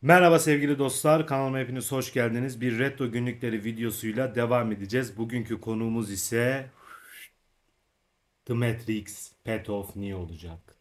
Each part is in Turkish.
Merhaba sevgili dostlar, kanalıma hepiniz hoş geldiniz. Bir retro günlükleri videosuyla devam edeceğiz. Bugünkü konuğumuz ise The Matrix Path of Neo olacak.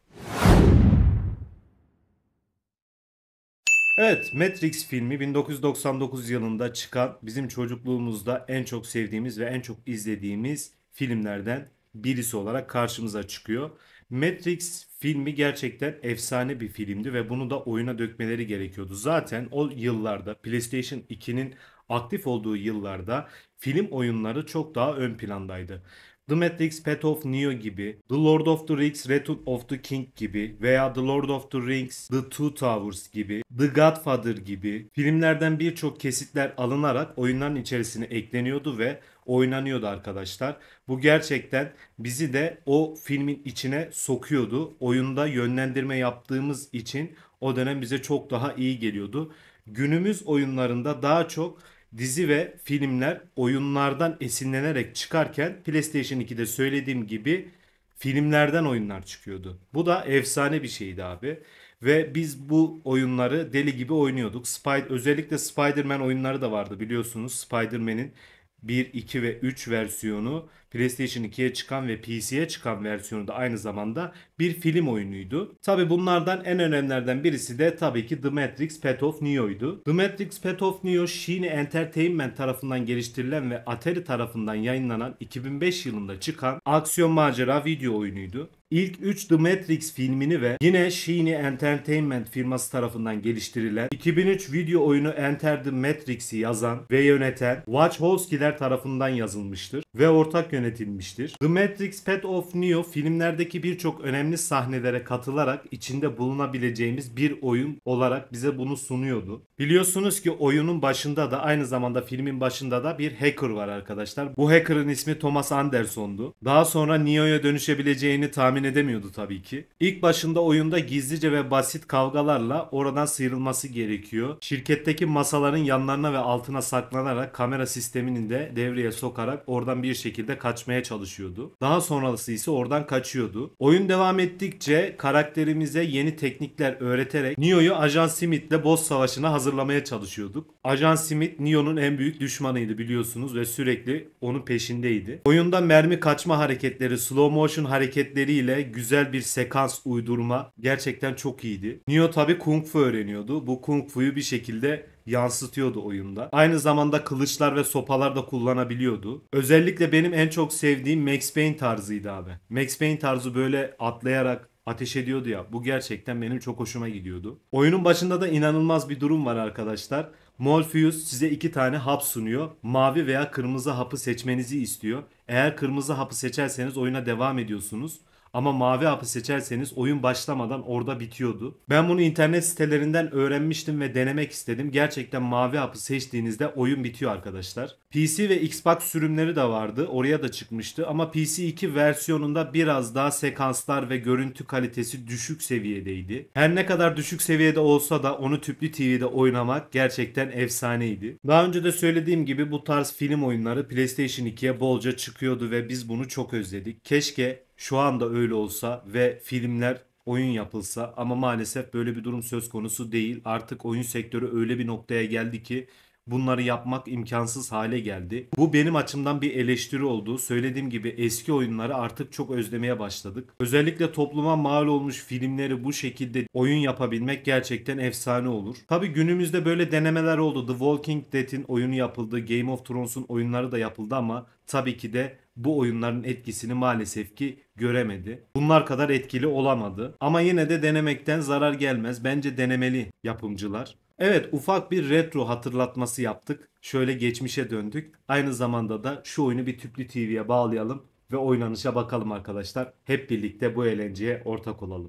Evet, Matrix filmi 1999 yılında çıkan, bizim çocukluğumuzda en çok sevdiğimiz ve en çok izlediğimiz filmlerden birisi olarak karşımıza çıkıyor. Matrix filmi gerçekten efsane bir filmdi ve bunu da oyuna dökmeleri gerekiyordu. Zaten o yıllarda PlayStation 2'nin aktif olduğu yıllarda film oyunları çok daha ön plandaydı. The Matrix Path of Neo gibi, The Lord of the Rings Return of the King gibi veya The Lord of the Rings The Two Towers gibi, The Godfather gibi filmlerden birçok kesitler alınarak oyunların içerisine ekleniyordu ve oynanıyordu arkadaşlar. Bu gerçekten bizi de o filmin içine sokuyordu. Oyunda yönlendirme yaptığımız için o dönem bize çok daha iyi geliyordu. Günümüz oyunlarında daha çok dizi ve filmler oyunlardan esinlenerek çıkarken PlayStation 2'de söylediğim gibi filmlerden oyunlar çıkıyordu. Bu da efsane bir şeydi abi. Ve biz bu oyunları deli gibi oynuyorduk. Özellikle Spider-Man oyunları da vardı biliyorsunuz. Spider-Man'in 1, 2 ve 3 versiyonu PlayStation 2'ye çıkan ve PC'ye çıkan versiyonu da aynı zamanda bir film oyunuydu. Tabi bunlardan en önemlilerden birisi de tabii ki The Matrix Path of Neo'ydu. The Matrix Path of Neo, Sony Entertainment tarafından geliştirilen ve Atari tarafından yayınlanan 2005 yılında çıkan aksiyon macera video oyunuydu. İlk 3 The Matrix filmini ve yine Sony Entertainment firması tarafından geliştirilen 2003 video oyunu Enter the Matrix'i yazan ve yöneten Wachowski'ler tarafından yazılmıştır ve ortak yönetilmiştir. The Matrix Path of Neo filmlerdeki birçok önemli sahnelere katılarak içinde bulunabileceğimiz bir oyun olarak bize bunu sunuyordu. Biliyorsunuz ki oyunun başında da aynı zamanda filmin başında da bir hacker var arkadaşlar. Bu hacker'ın ismi Thomas Anderson'du. Daha sonra Neo'ya dönüşebileceğini tahmin edemiyordu tabii ki. İlk başında oyunda gizlice ve basit kavgalarla oradan sıyrılması gerekiyor. Şirketteki masaların yanlarına ve altına saklanarak kamera sistemini de devreye sokarak oradan bir şekilde kaçmaya çalışıyordu. Daha sonrası ise oradan kaçıyordu. Oyun devam ettikçe karakterimize yeni teknikler öğreterek Neo'yu Ajan Smith'le boss savaşına hazırlamaya çalışıyorduk. Ajan Smith Neo'nun en büyük düşmanıydı biliyorsunuz ve sürekli onun peşindeydi. Oyunda mermi kaçma hareketleri, slow motion hareketleriyle güzel bir sekans uydurma gerçekten çok iyiydi. Neo tabi Kung Fu öğreniyordu. Bu Kung Fu'yu bir şekilde yansıtıyordu oyunda. Aynı zamanda kılıçlar ve sopalar da kullanabiliyordu. Özellikle benim en çok sevdiğim Max Payne tarzıydı abi. Max Payne tarzı böyle atlayarak ateş ediyordu ya. Bu gerçekten benim çok hoşuma gidiyordu. Oyunun başında da inanılmaz bir durum var arkadaşlar. Morpheus size iki tane hap sunuyor. Mavi veya kırmızı hapı seçmenizi istiyor. Eğer kırmızı hapı seçerseniz oyuna devam ediyorsunuz. Ama mavi hapı seçerseniz oyun başlamadan orada bitiyordu. Ben bunu internet sitelerinden öğrenmiştim ve denemek istedim. Gerçekten mavi hapı seçtiğinizde oyun bitiyor arkadaşlar. PC ve Xbox sürümleri de vardı. Oraya da çıkmıştı. Ama PC 2 versiyonunda biraz daha sekanslar ve görüntü kalitesi düşük seviyedeydi. Her ne kadar düşük seviyede olsa da onu tüplü TV'de oynamak gerçekten efsaneydi. Daha önce de söylediğim gibi bu tarz film oyunları PlayStation 2'ye bolca çıkıyordu ve biz bunu çok özledik. Keşke şu anda öyle olsa ve filmler oyun yapılsa ama maalesef böyle bir durum söz konusu değil. Artık oyun sektörü öyle bir noktaya geldi ki bunları yapmak imkansız hale geldi. Bu benim açımdan bir eleştiri oldu. Söylediğim gibi eski oyunları artık çok özlemeye başladık. Özellikle topluma mal olmuş filmleri bu şekilde oyun yapabilmek gerçekten efsane olur. Tabi günümüzde böyle denemeler oldu. The Walking Dead'in oyunu yapıldı. Game of Thrones'un oyunları da yapıldı ama tabii ki de bu oyunların etkisini maalesef ki göremedi. Bunlar kadar etkili olamadı. Ama yine de denemekten zarar gelmez. Bence denemeli yapımcılar. Evet, ufak bir retro hatırlatması yaptık. Şöyle geçmişe döndük. Aynı zamanda da şu oyunu bir tüplü TV'ye bağlayalım ve oynanışa bakalım arkadaşlar. Hep birlikte bu eğlenceye ortak olalım.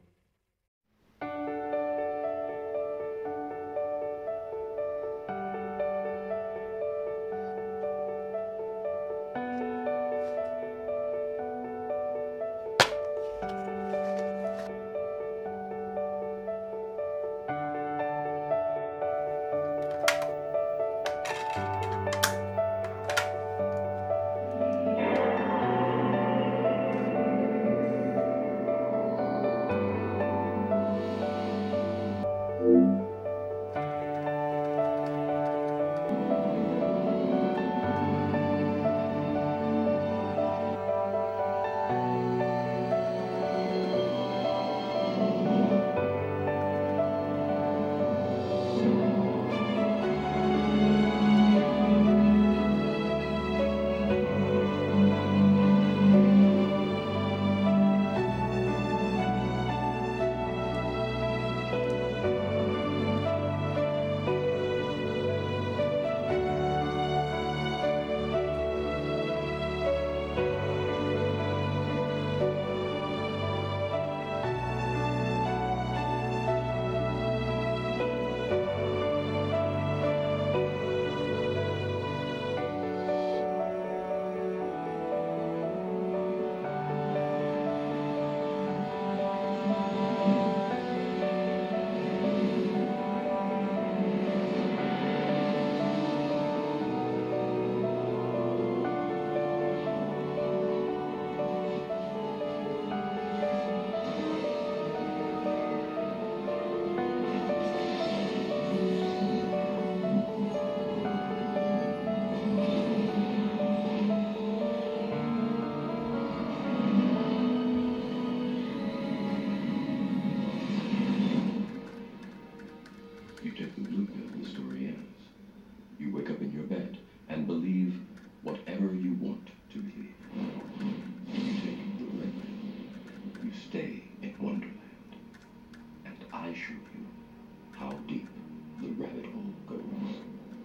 take the blue pill, the story ends. You wake up in your bed and believe whatever you want to believe. You take the red pill. You stay in Wonderland. And I show you how deep the rabbit hole goes.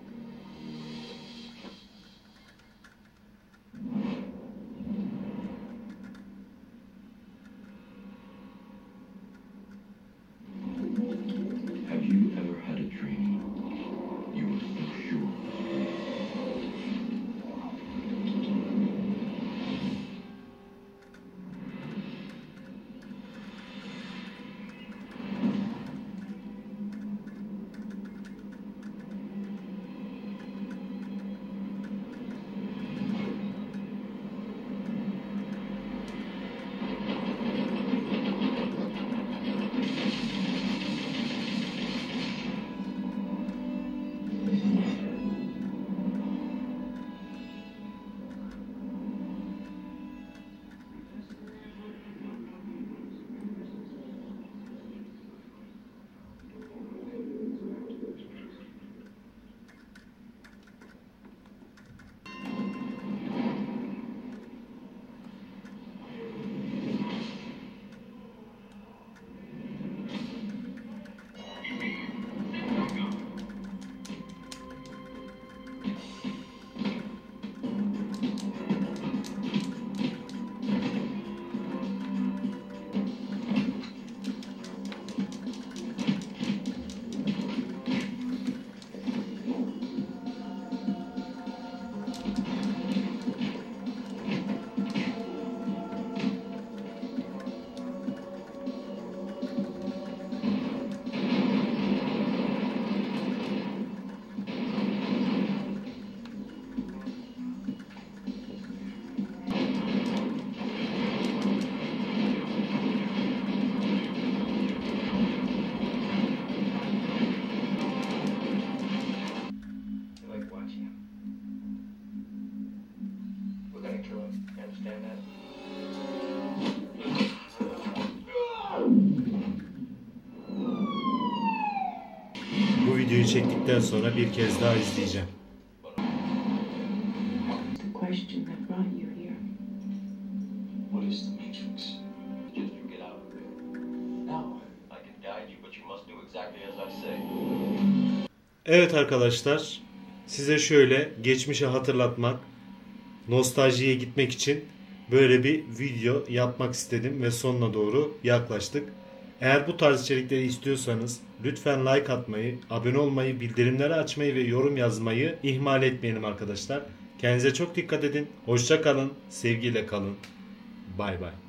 Have you ever had a dream you were so sure was real? Bu videoyu çektikten sonra bir kez daha izleyeceğim. The question that brought you here. What is the Matrix? Just you get out of there. Now, I can guide you, but you must do exactly as I say. Evet arkadaşlar, size şöyle geçmişe hatırlatmak, nostaljiye gitmek için böyle bir video yapmak istedim ve sonuna doğru yaklaştık. Eğer bu tarz içerikleri istiyorsanız lütfen like atmayı, abone olmayı, bildirimleri açmayı ve yorum yazmayı ihmal etmeyelim arkadaşlar. Kendinize çok dikkat edin. Hoşça kalın, sevgiyle kalın. Bay bay.